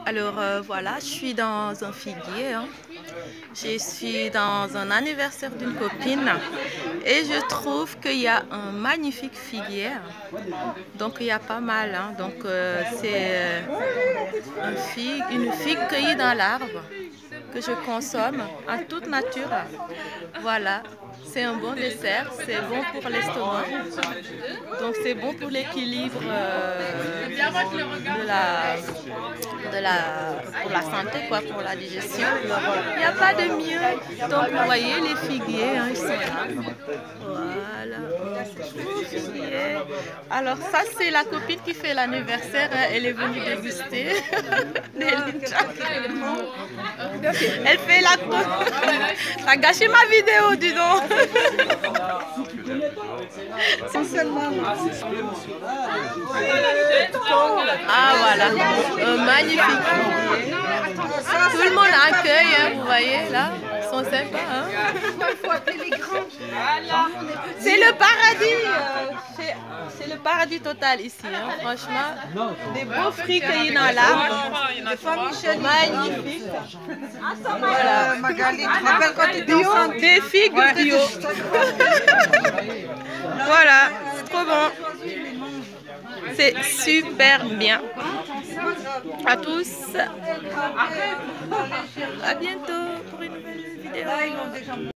Alors voilà, je suis dans un figuier. Je suis dans un anniversaire d'une copine et je trouve qu'il y a un magnifique figuier. Donc il y a pas mal. Donc c'est une figue cueillie dans l'arbre que je consomme en toute nature. Voilà, c'est un bon dessert, c'est bon pour l'estomac. Donc c'est bon pour l'équilibre pour la santé, quoi, pour la digestion. Il n'y a pas de mieux. Donc vous voyez les figuiers, ils sont là. Voilà. Alors ça c'est la copine qui fait l'anniversaire, elle est venue déguster. Elle fait la... Ça a gâché ma vidéo, dis donc. Ah voilà, magnifique. Tout le monde accueille, vous voyez là, ils sont sympas. C'est le paradis, c'est le paradis total ici, franchement. Des beaux fruits cueillis dans l'arbre, magnifiques. Voilà. Magali, tu te rappelles quand tu étais enceinte? Des figues bio. Voilà, c'est trop bon. C'est super bien. À tous. À bientôt pour une nouvelle vidéo.